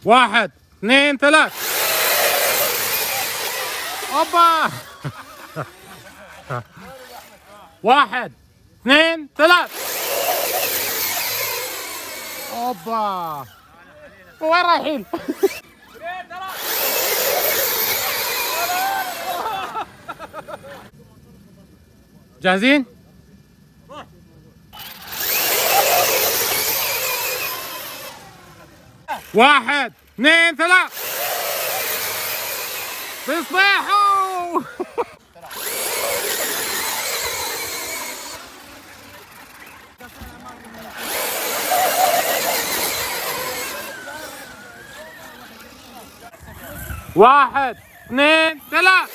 1 2 3. اوبا. 1 2 3. اوبا. وين رايحين؟ جاهزين؟ 1 2 3. بيصبحوا. واحد اثنين ثلاث.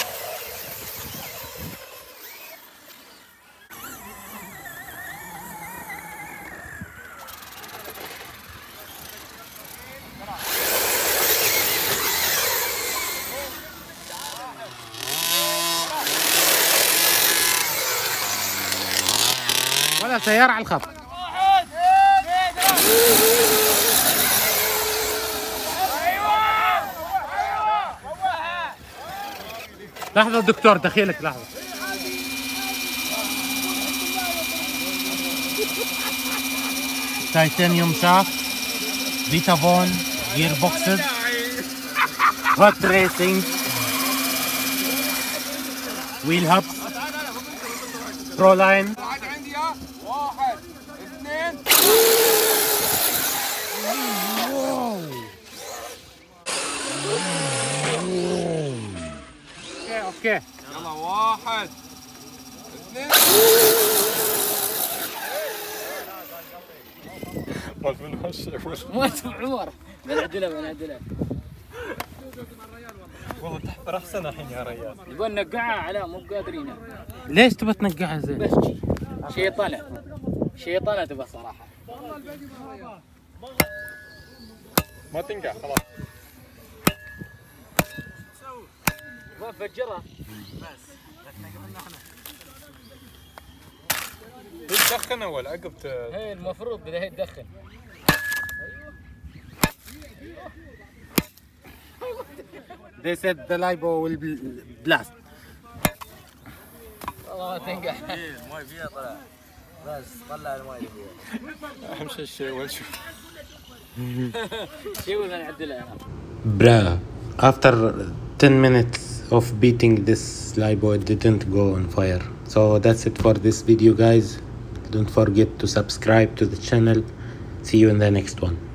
ولا سيارة على الخط. لحظة دكتور دخيلك لحظة. تايتانيوم شافت، فيتافون، جير بوكسز، هوت ريسنج، ويل هاب، برو لاين. واحد اثنين. اوكي يلا واحد اثنين. ما اسمع عمر. بنعدلها والله تحضر احسن الحين يا ريال. يقول نقعها على مو قادرين. ليش تبى تنقعها زين؟ بس شيطنة تبى صراحة. ما تنقع خلاص. ما فجرها. تدخن اول عقب هي المفروض كذا هي تدخن. They said the libo will blast. والله ما تنقع. الماي فيها طلع. بس طلع الماي اللي فيها. اهم شيء الشيء اول شوف. شيء ولا نعدلها انا. Bruh, after 10 minutes of beating this libo, it didn't go on fire. So that's it for this video, guys. Don't forget to subscribe to the channel. See you in the next one.